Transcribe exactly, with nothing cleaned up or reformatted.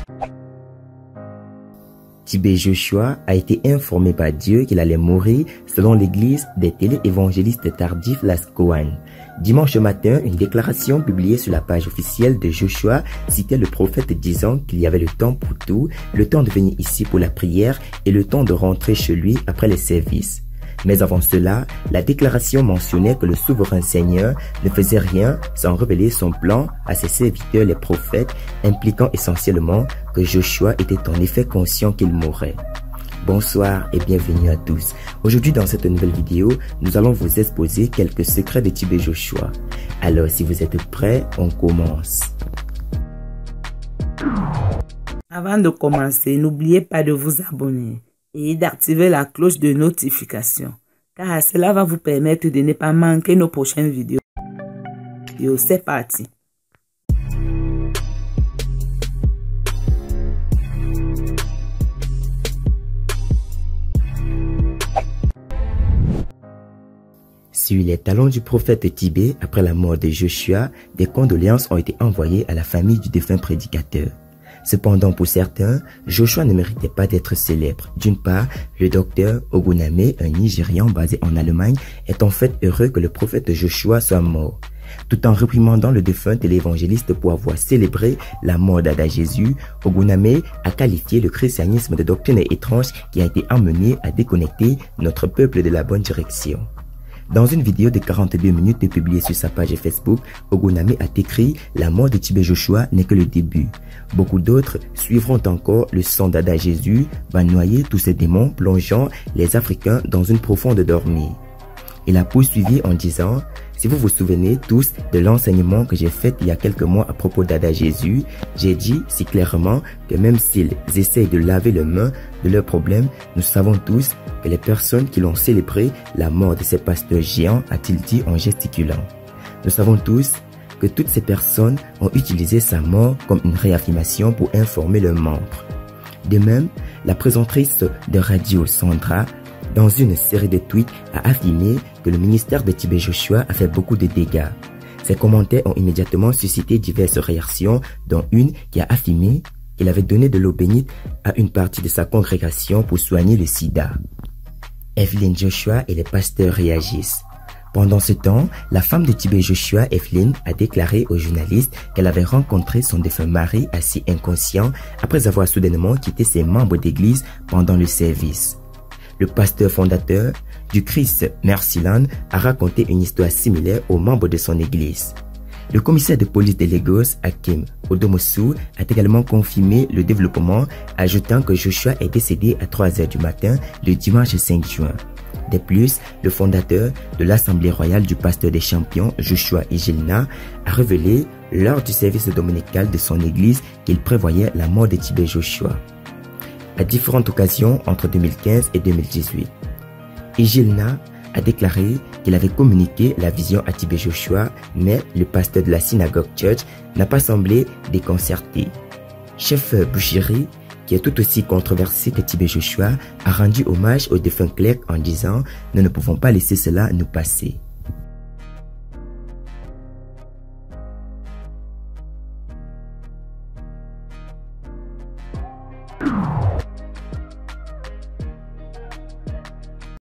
Tibé Joshua a été informé par Dieu qu'il allait mourir selon l'église des téléévangélistes tardifs Lascoan. Dimanche matin, une déclaration publiée sur la page officielle de Joshua citait le prophète disant qu'il y avait le temps pour tout, le temps de venir ici pour la prière et le temps de rentrer chez lui après les services. Mais avant cela, la déclaration mentionnait que le souverain Seigneur ne faisait rien sans révéler son plan à ses serviteurs les prophètes, impliquant essentiellement que Joshua était en effet conscient qu'il mourrait. Bonsoir et bienvenue à tous. Aujourd'hui dans cette nouvelle vidéo, nous allons vous exposer quelques secrets de Tibé Joshua. Alors si vous êtes prêts, on commence. Avant de commencer, n'oubliez pas de vous abonner et d'activer la cloche de notification, car cela va vous permettre de ne pas manquer nos prochaines vidéos. Yo, c'est parti. Sur les talons du prophète Tibé, après la mort de Joshua, des condoléances ont été envoyées à la famille du défunt prédicateur. Cependant, pour certains, Joshua ne méritait pas d'être célèbre. D'une part, le docteur Oguname, un Nigérian basé en Allemagne, est en fait heureux que le prophète Joshua soit mort. Tout en réprimandant le défunt téléévangéliste pour avoir célébré la mort d'Ada Jésus, Oguname a qualifié le christianisme de doctrine étrange qui a été amené à déconnecter notre peuple de la bonne direction. Dans une vidéo de quarante-deux minutes publiée sur sa page Facebook, Oguname a écrit « La mort de Tibé Joshua n'est que le début. Beaucoup d'autres suivront encore le sang d'Ada Jésus, va noyer tous ces démons plongeant les Africains dans une profonde dormie. » Il a poursuivi en disant « Si vous vous souvenez tous de l'enseignement que j'ai fait il y a quelques mois à propos d'Ada Jésus, j'ai dit si clairement que même s'ils essayent de laver les mains de leurs problèmes, nous savons tous que les personnes qui l'ont célébré la mort de ces pasteurs géants, a-t-il dit en gesticulant. Nous savons tous que toutes ces personnes ont utilisé sa mort comme une réaffirmation pour informer leurs membres. De même, la présentatrice de radio Sandra, dans une série de tweets, a affirmé que le ministère de Tibé Joshua a fait beaucoup de dégâts. Ces commentaires ont immédiatement suscité diverses réactions, dont une qui a affirmé qu'il avait donné de l'eau bénite à une partie de sa congrégation pour soigner le sida. Evelyn Joshua et les pasteurs réagissent. Pendant ce temps, la femme de Tibé Joshua, Evelyn, a déclaré aux journalistes qu'elle avait rencontré son défunt mari assis inconscient après avoir soudainement quitté ses membres d'église pendant le service. Le pasteur fondateur du Christ Mercyland a raconté une histoire similaire aux membres de son église. Le commissaire de police de Lagos, Hakim Odomosu, a également confirmé le développement, ajoutant que Joshua est décédé à trois heures du matin le dimanche cinq juin. De plus, le fondateur de l'Assemblée royale du pasteur des champions, Joshua Ijilna, a révélé lors du service dominical de son église qu'il prévoyait la mort de Tibé Joshua à différentes occasions entre deux mille quinze et deux mille dix-huit. Ijilna a déclaré qu'il avait communiqué la vision à Tibé Joshua, mais le pasteur de la synagogue Church n'a pas semblé déconcerté. Chef Bouchiri, qui est tout aussi controversé que Tibé Joshua, a rendu hommage au défunt clerc en disant « Nous ne pouvons pas laisser cela nous passer ».